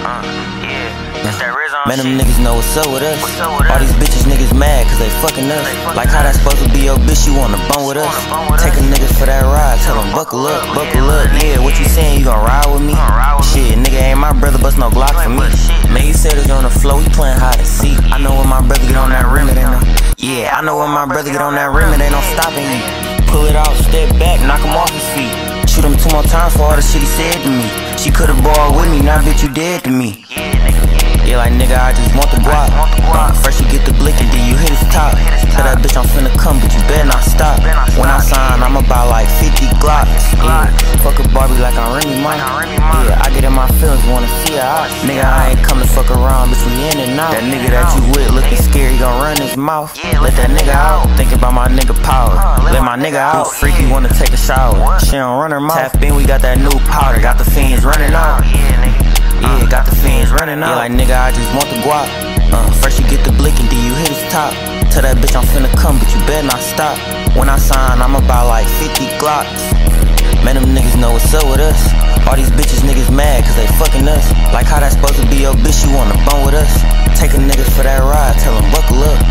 Man, them niggas know what's up with us. All these bitches niggas mad cause they fucking us. Like how that supposed to be your bitch, you wanna bone with us. Take a nigga for that ride, tell him buckle up, yeah, what you saying, you gon' ride with me? Shit, nigga ain't my brother, bust no Glock for me. Man, he said it's on the floor, he playing hide and seek. I know when my brother get on that rim, it ain't no. Yeah, I know when my brother get on that rim, it ain't no stopping you. Pull it out, step back, knock him off his feet. Shoot him 2 more times for all the shit he said to me. She could've balled with me, now bitch you dead to me. Yeah, like nigga, I just want the guap. First you get the blick and then you hit his top. Tell that bitch I'm finna come, but you better not stop. When I sign, I'm about like 50 Glocks. Yeah, fuck a Barbie like I'm Remy Ma. Yeah, I get in my feelings, wanna see her out. Nigga, I ain't come to fuck around, bitch, we in and out. That nigga that you with looking scared, he gon' run his mouth. Let that nigga out, think about my nigga power. Let my nigga out, freaky wanna take a shower. She don't run her mouth. Tap in, we got that new powder, got the fiends running out. Yeah, got the fiends running out. Yeah, like nigga, I just want the guap. First you get the blick and then you hit his top. Tell that bitch I'm finna come, but you better not stop. When I sign, I'm about like 50 Glocks. Man, them niggas know what's up with us. All these bitches niggas mad cause they fucking us. Like how that supposed to be your bitch, you wanna bone with us. Take a nigga for that ride, tell him buckle up.